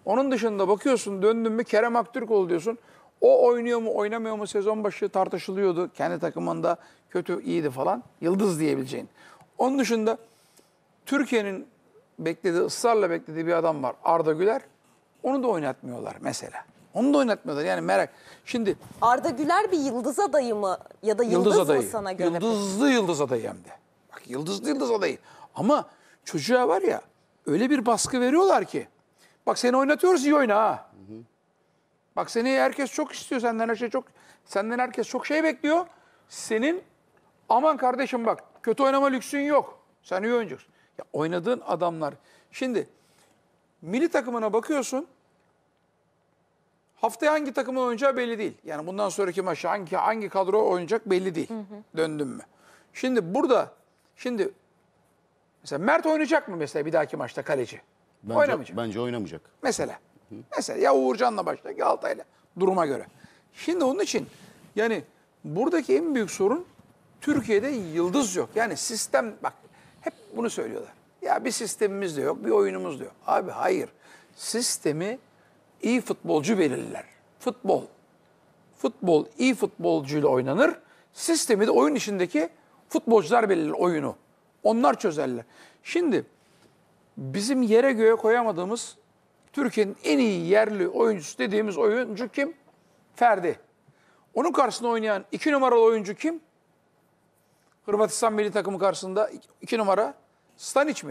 Onun dışında bakıyorsun, döndün mü Kerem Aktürkoğlu diyorsun. O oynuyor mu oynamıyor mu sezon başı tartışılıyordu. Kendi takımında kötü iyiydi falan. Yıldız diyebileceğin. Onun dışında Türkiye'nin ısrarla beklediği bir adam var. Arda Güler. Onu da oynatmıyorlar mesela. Onu da oynatmıyorlar yani merak. Şimdi Arda Güler bir yıldız adayı mı? Ya da yıldız mı sana göre? Yıldızlı yıldız adayı hem de. Bak yıldızlı yıldız adayı. Ama çocuğa var ya öyle bir baskı veriyorlar ki. Bak seni oynatıyoruz iyi oyna ha. Bak seni herkes çok istiyor senden herkes çok şey bekliyor. Senin aman kardeşim bak kötü oynama lüksün yok. Sen iyi oyuncusun. Ya oynadığın adamlar. Şimdi milli takımına bakıyorsun. Haftaya hangi takımın oynayacağı belli değil. Yani bundan sonraki maçı hangi kadro oynayacak belli değil. Döndüm mü? Şimdi burada mesela Mert oynayacak mı mesela bir dahaki maçta kaleci? Oynamayacak. Bence oynamayacak. Mesela ya Uğurcan'la başlayacak ya Altay'la duruma göre. Şimdi onun için yani buradaki en büyük sorun Türkiye'de yıldız yok. Yani sistem bak hep bunu söylüyorlar. Ya bir sistemimiz de yok, bir oyunumuz da yok. Abi hayır. Sistemi iyi futbolcu belirler. Futbol iyi futbolcuyla oynanır. Sistemi de oyun içindeki futbolcular belirler oyunu. Onlar çözerler. Şimdi bizim yere göğe koyamadığımız Türkiye'nin en iyi yerli oyuncusu dediğimiz oyuncu kim? Ferdi. Onun karşısında oynayan 2 numaralı oyuncu kim? Hırvatistan milli takımı karşısında 2 numara Stanic mi?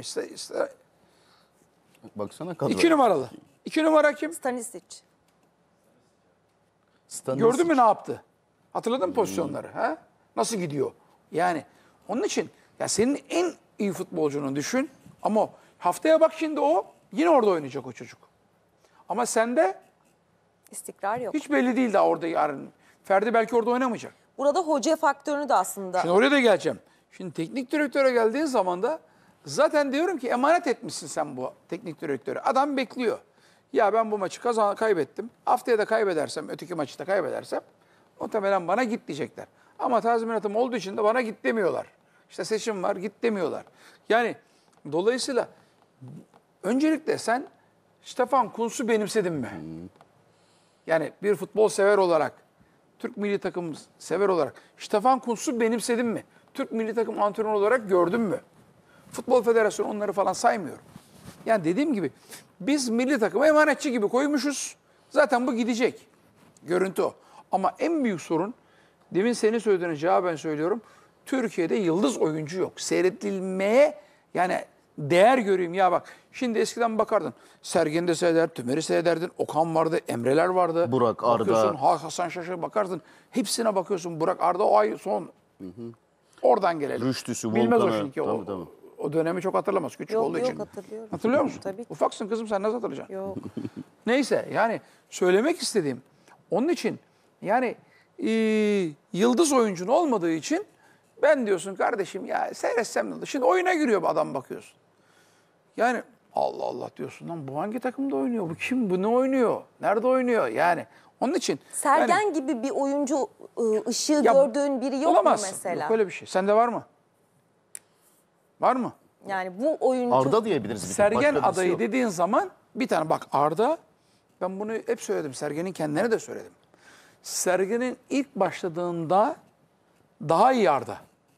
Baksana kadro. 2 numaralı. 2 numara kim? Stanisic. Gördün mü ne yaptı? Hatırladın mı pozisyonları? Ha? Nasıl gidiyor? Yani onun için ya senin en iyi futbolcunu düşün ama haftaya bak şimdi o yine orada oynayacak o çocuk. Ama sende İstikrar yok. hiç belli değil daha orada yarın. Ferdi belki orada oynamayacak. Burada hoca faktörünü de aslında... Şimdi oraya da geleceğim. Şimdi teknik direktöre geldiğin zaman da zaten diyorum ki emanet etmişsin sen bu teknik direktöre. Adam bekliyor. Ya ben bu maçı kaybettim. Haftaya da kaybedersem, öteki maçı da kaybedersem muhtemelen bana git diyecekler. Ama tazminatım olduğu için de bana git demiyorlar. İşte seçim var git demiyorlar. Yani dolayısıyla öncelikle sen Stefan Kuntz'u benimsedin mi? Yani bir futbol sever olarak, Türk milli takım sever olarak Stefan Kuntz'u benimsedin mi? Türk milli takım antrenörü olarak gördün mü? Futbol Federasyonu onları falan saymıyorum. Yani dediğim gibi biz milli takıma emanetçi gibi koymuşuz. Zaten bu gidecek. Görüntü o. Ama en büyük sorun, demin senin söylediğine cevaben söylüyorum. Türkiye'de yıldız oyuncu yok. Seyredilmeye yani değer göreyim. Ya bak şimdi eskiden bakardın. Sergen'i de seyreder, Tümer'i seyrederdin. Okan vardı, Emreler vardı. Burak, Arda. Bakıyorsun Hasan Şaş'a bakarsın. Hepsine bakıyorsun. Burak, Arda o ay son. Oradan gelelim. Rüştüsü, Bilmez o Volkan'ı. çünkü. Tabii. O dönemi çok hatırlamaz. Küçük olduğu için. Yok hatırlıyorum. Hatırlıyor musun? Tabii. Ufaksın kızım sen nasıl hatırlayacaksın? Yok. Neyse yani söylemek istediğim onun için yani yıldız oyuncun olmadığı için ben diyorsun kardeşim ya seyretsem ne olur? Şimdi oyuna giriyor adam bakıyorsun. Yani Allah Allah diyorsun lan bu hangi takımda oynuyor? Bu kim? Bu ne oynuyor? Nerede oynuyor? Yani onun için. Sergen yani, gibi bir oyuncu ışığı ya, gördüğün biri yok mu olamazsın. mesela? Yok öyle bir şey. Sende var mı? Var mı? Yani bu oyuncu... Arda diyebiliriz. Sergen adayı dediğin zaman bir tane bak Arda, ben bunu hep söyledim. Sergen'in kendine de söyledim. Sergen'in ilk başladığında daha iyi Arda.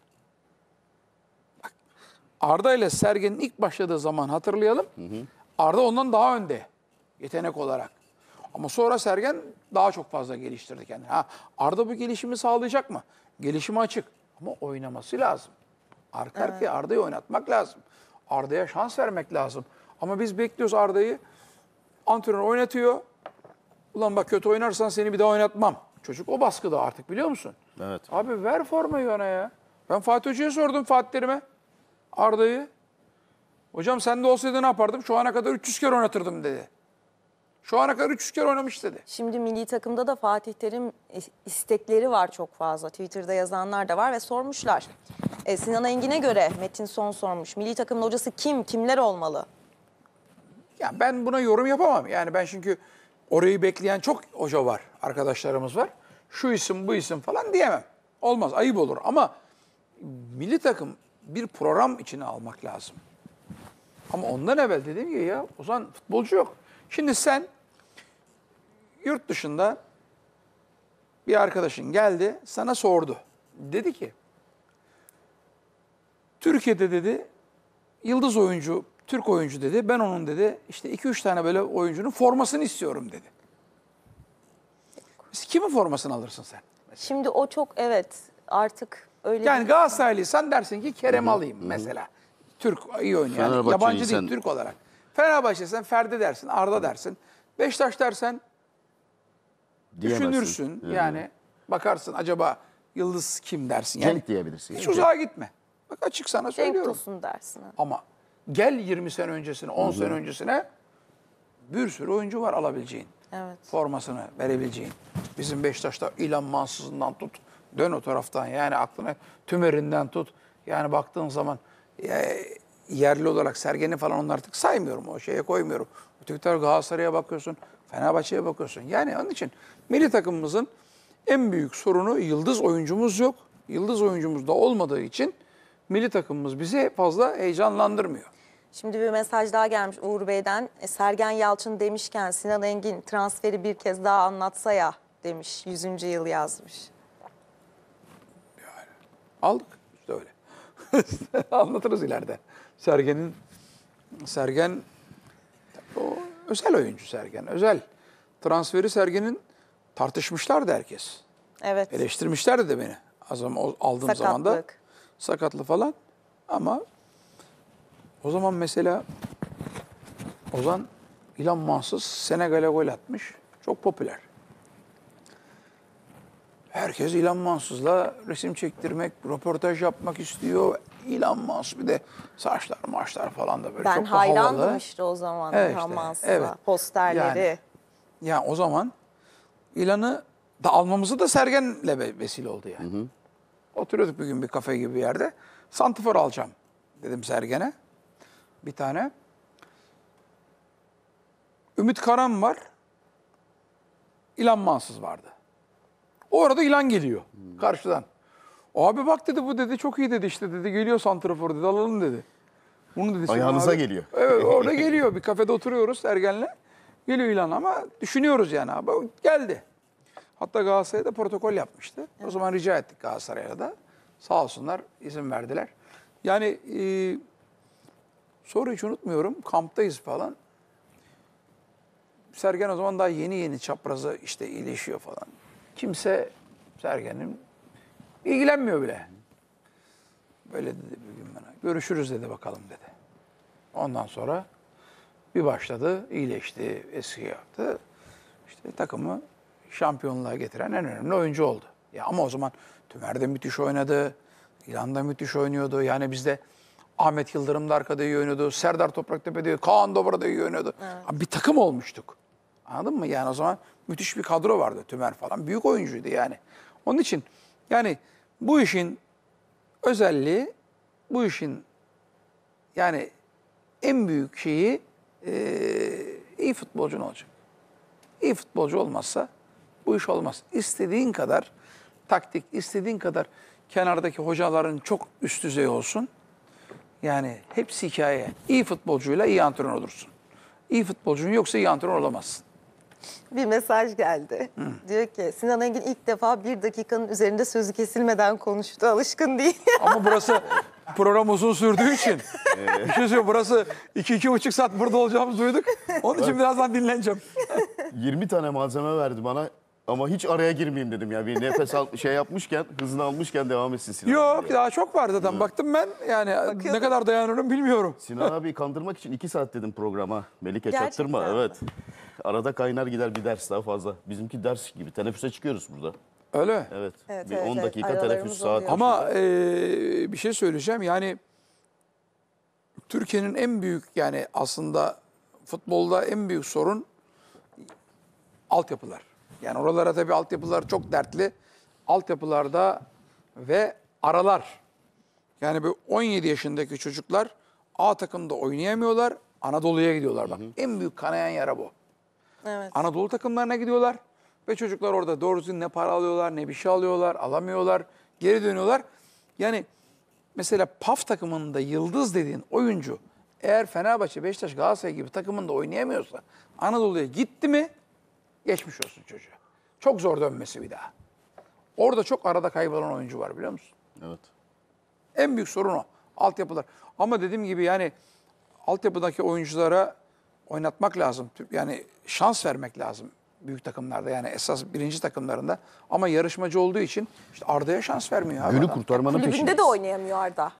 Bak, Arda ile Sergen'in ilk başladığı zaman hatırlayalım. Arda ondan daha önde yetenek olarak. Ama sonra Sergen daha çok fazla geliştirdi kendini. Arda bu gelişimi sağlayacak mı? Gelişimi açık ama oynaması lazım. Arka arkaya Arda'yı oynatmak lazım. Arda'ya şans vermek lazım. Ama biz bekliyoruz Arda'yı. Antrenör oynatıyor. Ulan bak kötü oynarsan seni bir daha oynatmam. Çocuk o baskıda artık biliyor musun? Evet. Abi ver formayı ona ya. Ben Fatih Hoca'ya sordum Fatih Terim'e. Arda'yı. Hocam sen de olsaydı ne yapardım? Şu ana kadar 300 kere oynatırdım dedi. Şu ana kadar 300 kere oynamış dedi. Şimdi milli takımda da Fatih Terim istekleri var çok fazla. Twitter'da yazanlar da var ve sormuşlar. Sinan Engin'e göre Metin Son sormuş. Milli takımın hocası kim? Kimler olmalı? Ya ben buna yorum yapamam. Yani ben çünkü orayı bekleyen çok hoca var, arkadaşlarımız var. Şu isim, bu isim falan diyemem. Olmaz, ayıp olur. Ama milli takım bir program içine almak lazım. Ama ondan evvel dediğim gibi ya o zaman futbolcu yok. Şimdi sen yurt dışında bir arkadaşın geldi, sana sordu. Dedi ki, Türkiye'de dedi, yıldız oyuncu, Türk oyuncu dedi. Ben onun dedi, işte 2-3 tane böyle oyuncunun formasını istiyorum dedi. Kimin formasını alırsın sen? Şimdi o çok artık öyle Yani bir- Galatasaraylıysan dersin ki Kerem alayım mesela. Türk iyi oynuyor. Yani Fenerbahçeliysen- yabancı değil, Türk olarak. Fenerbahçe'sen Ferdi dersin, Arda dersin. Beşiktaş dersen Diyemezsin. düşünürsün. Yani bakarsın acaba yıldız kim dersin. Yani Cenk diyebilirsin. hiç Yani. uzağa gitme. Bak açık sana Cenk söylüyorum. Tosun dersin. Ha. Ama gel 20 sene öncesine, 10 sene öncesine bir sürü oyuncu var alabileceğin. Evet. Formasını verebileceğin. Bizim Beşiktaş'ta İlhan Mansız'ından tut, dön o taraftan yani aklına Tümer'inden tut. Yani baktığın zaman yerli olarak Sergen'i falan onu artık saymıyorum, o şeye koymuyorum. Öteki taraf Galatasaray'a bakıyorsun, Fenerbahçe'ye bakıyorsun. Yani onun için milli takımımızın en büyük sorunu yıldız oyuncumuz yok. Yıldız oyuncumuz da olmadığı için milli takımımız bizi fazla heyecanlandırmıyor. Şimdi bir mesaj daha gelmiş Uğur Bey'den. Sergen Yalçın demişken Sinan Engin transferi bir kez daha anlatsa ya demiş. 100. yıl yazmış. Aldık işte öyle. Anlatırız ileride. Sergen o özel oyuncu Sergen. Özel. Transferi Sergen'in tartışmışlardı herkes. Evet. Eleştirmişlerdi de beni. Aldığım zaman da. Sakatlık. Sakatlı falan. Ama o zaman mesela Ozan İlhan Mansız Senegal'e gol atmış. Çok popüler. Herkes İlhan Mansız'la resim çektirmek, röportaj yapmak istiyor. İlhan Mansız bir de saçlar maçlar falan da böyle Ben çok da havalı. hayrandım işte o zaman Evet İlhan işte, Mansız'a. evet. Posterleri. Yani o zaman İlhan'ı da almamızı da Sergen'le vesile oldu yani. Oturuyorduk bir gün bir kafe gibi bir yerde. Santifor alacağım dedim Sergen'e. Bir tane. Ümit Karan var. İlhan Mansız vardı. O arada İlhan geliyor karşıdan. Abi bak dedi, bu dedi çok iyi dedi, işte dedi, geliyor santrafor dedi, alalım dedi. Bunu dedi. Ayağınıza abi. geliyor. Evet, orada geliyor. Bir kafede oturuyoruz Sergen'le. Geliyor İlhan ama düşünüyoruz yani abi. O geldi. Hatta Galatasaray'da protokol yapmıştı. O zaman rica ettik Galatasaray'a da. Sağ olsunlar izin verdiler. Yani sonra hiç unutmuyorum, kamptayız falan. Sergen o zaman daha yeni yeni çapraza işte iyileşiyor falan. Kimse Sergen'in ilgilenmiyor bile. Böyle dedi bir gün bana. Görüşürüz dedi, bakalım dedi. Ondan sonra bir başladı, iyileşti, eski yaptı. İşte takımı şampiyonluğa getiren en önemli oyuncu oldu. Ya ama o zaman Tümer de müthiş oynadı. İlhan da müthiş oynuyordu. Yani bizde Ahmet Yıldırım da arkada iyi oynuyordu. Serdar Topraktepe de, Kaan Dobra da iyi oynuyordu. Evet. Bir takım olmuştuk. Anladın mı? Yani o zaman müthiş bir kadro vardı, Tümer falan. Büyük oyuncuydu yani. Onun için yani bu işin özelliği, bu işin yani en büyük şeyi iyi futbolcun olacak. İyi futbolcu olmazsa bu iş olmaz. İstediğin kadar taktik, istediğin kadar kenardaki hocaların çok üst düzey olsun. Yani hepsi hikaye. İyi futbolcuyla iyi antrenör olursun. İyi futbolcun yoksa iyi antrenör olamazsın. Bir mesaj geldi. Diyor ki Sinan Engin ilk defa 1 dakikanın üzerinde sözü kesilmeden konuştu. Alışkın değil. Ama burası program uzun sürdüğü için. Bir şey söyleyeyim, burası 2-2,5 saat burada olacağımızı duyduk. Onun için birazdan dinleneceğim. 20 tane malzeme verdi bana ama hiç araya girmeyeyim dedim ya. Bir nefes yapmışken, hızını almışken devam etsin Sinan. Yok, daha çok var zaten. Baktım ben, yani ne kadar dayanırım bilmiyorum. Sinan abi kandırmak için 2 saat dedim programa. Melike çaktırma. Gerçekten Evet. Arada kaynar gider bir ders daha fazla. Bizimki ders gibi. Teneffüse çıkıyoruz burada. Öyle mi? Evet. Evet, Bir evet, 10 evet. dakika Aralarımız teneffüs saat. oluyor. Ama bir şey söyleyeceğim. Yani Türkiye'nin en büyük, yani aslında futbolda en büyük sorun altyapılar. Yani oralara tabii altyapılar çok dertli. Altyapılarda ve aralar. Yani bu 17 yaşındaki çocuklar A takımda oynayamıyorlar. Anadolu'ya gidiyorlar bak. En büyük kanayan yara bu. Evet. Anadolu takımlarına gidiyorlar ve çocuklar orada doğru düzgün ne para alıyorlar, ne bir şey alıyorlar, alamıyorlar, geri dönüyorlar. Yani mesela PAF takımında yıldız dediğin oyuncu eğer Fenerbahçe, Beşiktaş, Galatasaray gibi takımında oynayamıyorsa Anadolu'ya gitti mi geçmiş olsun çocuğa. Çok zor dönmesi bir daha. Orada çok arada kaybolan oyuncu var biliyor musun? Evet. En büyük sorun o. Altyapılar. Ama dediğim gibi yani altyapıdaki oyunculara oynatmak lazım. Yani şans vermek lazım büyük takımlarda. Yani esas birinci takımlarında. Ama yarışmacı olduğu için işte Arda'ya şans vermiyor abi Günü adam. kurtarmanın peşinde. Kulübünde de oynayamıyor Arda.